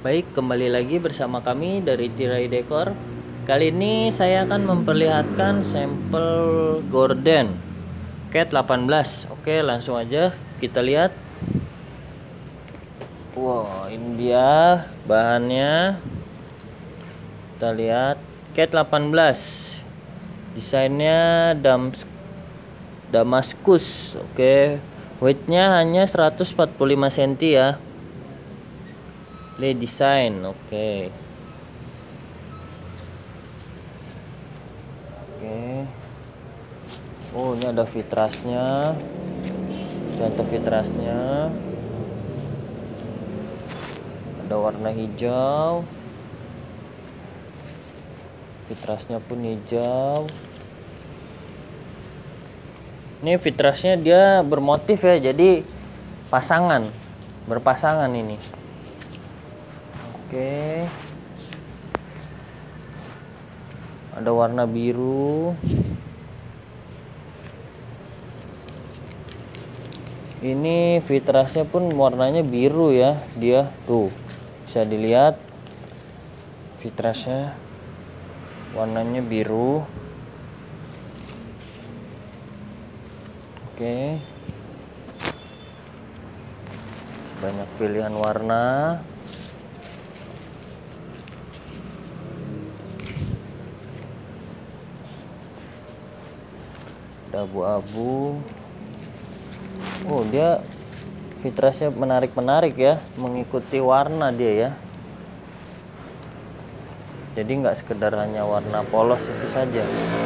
Baik, kembali lagi bersama kami dari Tirai Dekor. Kali ini saya akan memperlihatkan sampel gorden Cat 18. Oke, langsung aja kita lihat. Wow, ini dia bahannya. Kita lihat Cat 18. Desainnya Damaskus. Oke, weightnya hanya 145 cm ya. Play design. Oke. Oh, ini ada fitrasnya. Contoh fitrasnya. Ada warna hijau. Fitrasnya pun hijau. Ini fitrasnya dia bermotif ya, jadi berpasangan ini. Oke. Ada warna biru. Ini fitrasnya pun warnanya biru ya, dia tuh bisa dilihat fitrasnya warnanya biru. Oke, banyak pilihan warna. Ada abu-abu. Oh, dia fitrasnya menarik ya, mengikuti warna dia ya. Jadi nggak sekedar hanya warna polos itu saja.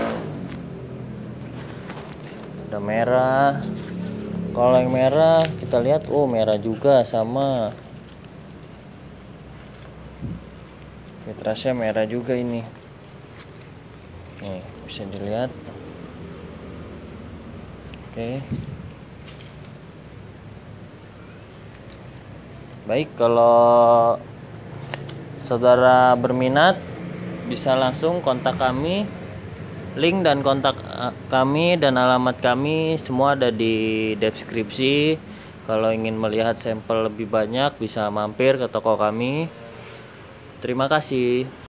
Ada merah. Kalau yang merah kita lihat, oh merah juga sama. Fitrasnya merah juga ini. Nih, bisa dilihat. Oke. Baik, kalau saudara berminat bisa langsung kontak kami. Link dan kontak kami dan alamat kami semua ada di deskripsi. Kalau ingin melihat sampel lebih banyak bisa mampir ke toko kami. Terima kasih.